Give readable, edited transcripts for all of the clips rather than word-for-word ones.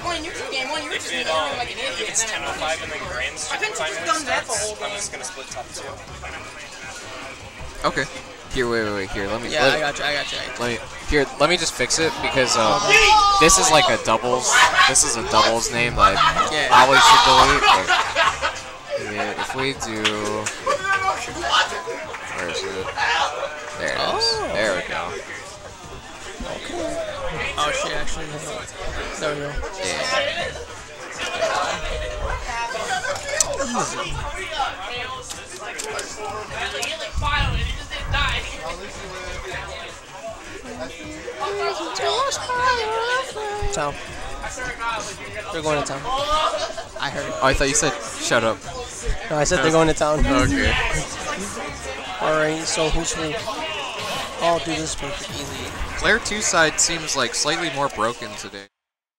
playing neutral game one, you were just like an idiot. If it's 10:05 and then Grand's I couldn't have just done that the whole game. I'm just gonna split top 2. Okay. Here, wait. Here, let me. Yeah, I got you. Let me just fix it because this is like a doubles. This is a doubles name that I probably should delete. But yeah, if we do, where is it? There it is. There we go. Oh shit! Actually, there we go. Yeah. Town. They're going to town. I heard it. Oh, I thought you said shut up. No, I said they're going to town. Okay. Alright, so who's who? Oh, dude, this is perfect, easy. Player 2 side seems like slightly more broken today.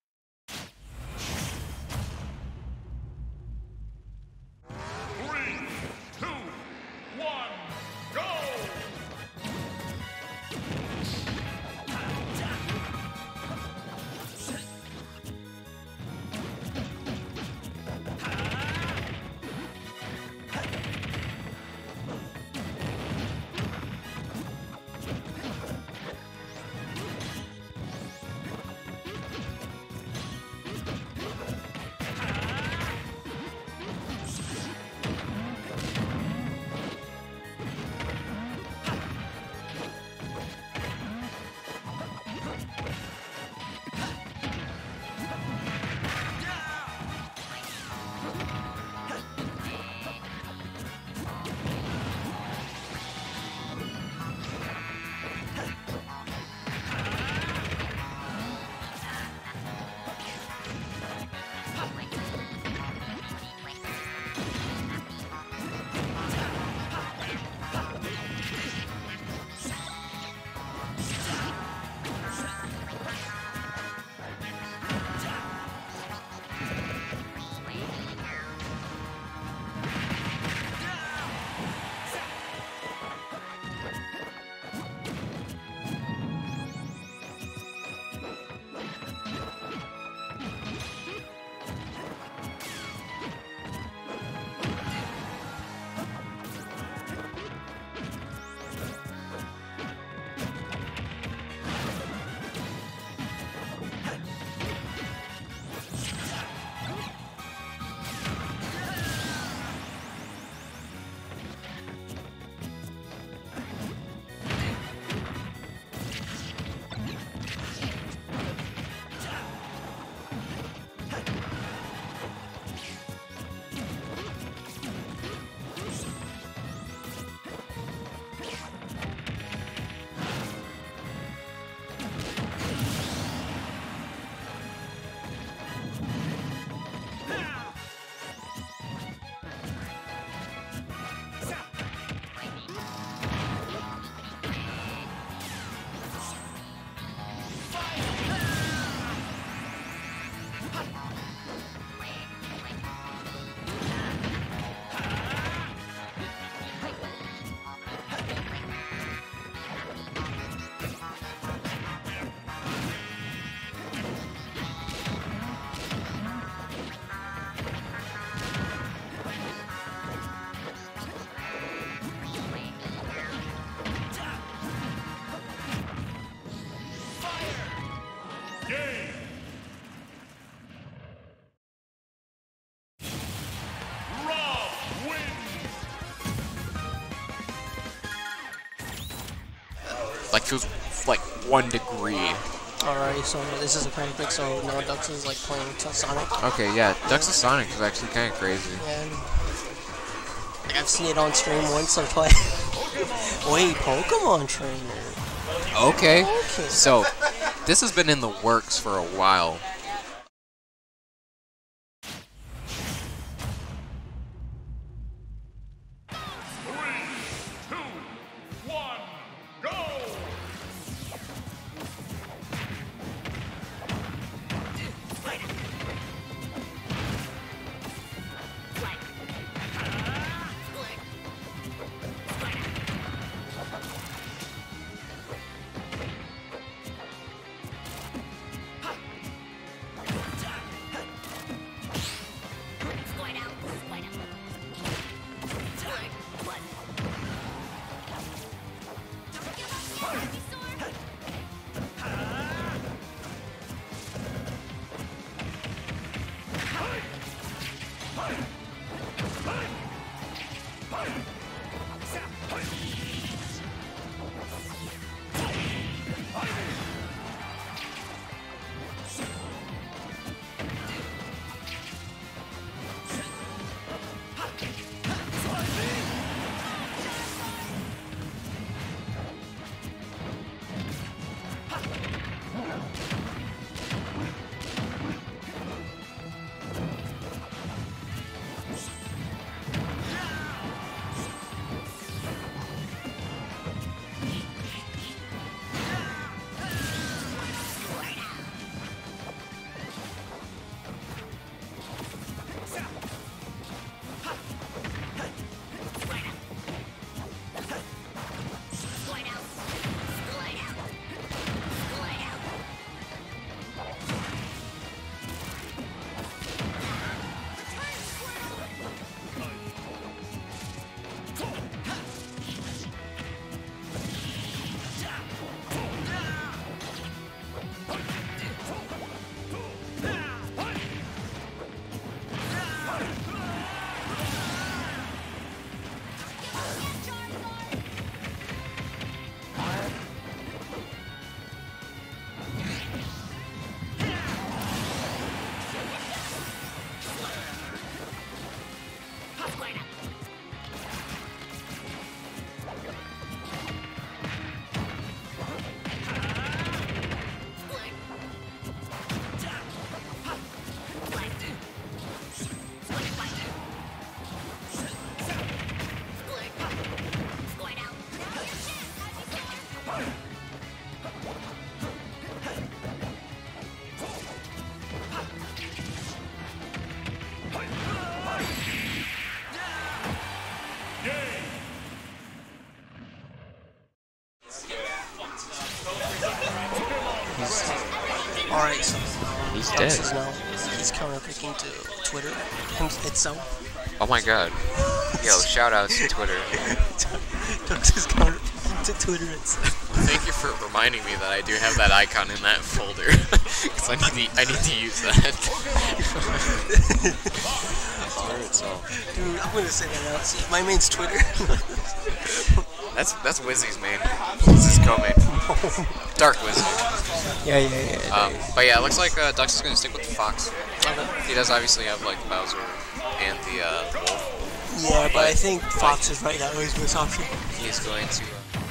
Like feels like 1 degree. Alright, so this is a perfect, so now Dux is like playing Sonic. Okay, yeah, Dux of Sonic is actually kind of crazy. And like, I've seen it on stream once, so play. Wait, Pokemon Trainer. Okay, so this has been in the works for a while. because now he's counter-picking to Twitter itself. Oh my god. Yo, shout outs to Twitter. Tux is counter-picking to Twitter itself. Thank you for reminding me that I do have that icon in that folder. Because I need to use that. Twitter itself. Dude, I'm gonna say that out. See, my main's Twitter. That's Wizzy's main. This is co-main. Dark Wizzy. Yeah. But yeah, it looks like Dux is going to stick with the Fox. He does obviously have like Bowser and the Wolf. Yeah, but I think Fox is right now his best option. He's going to...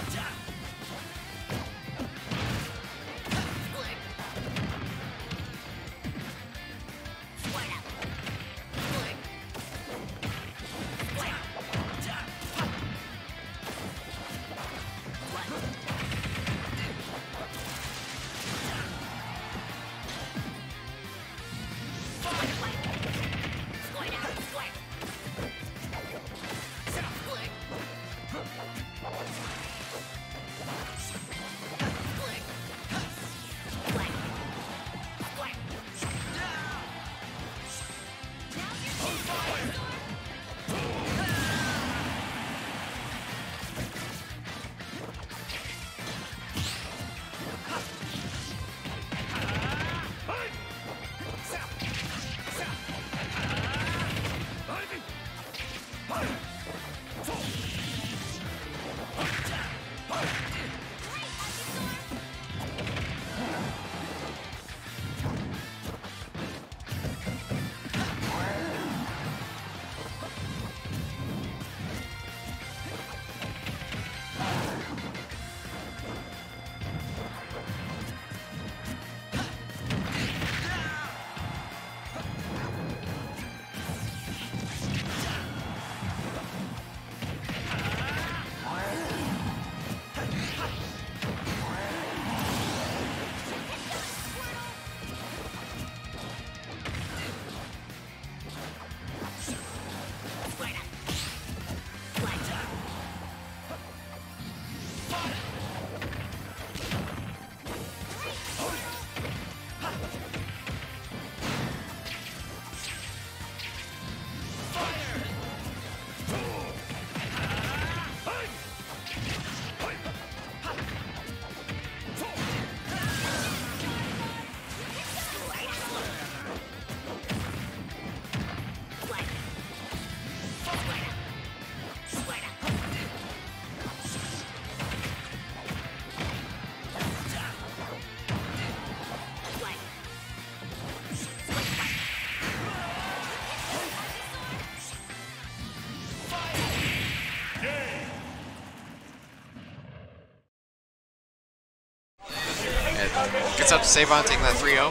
Gets up to save on taking that 3-0.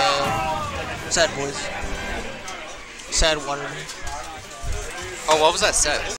Yeah. Sad boys. Sad water. Oh, what was that set?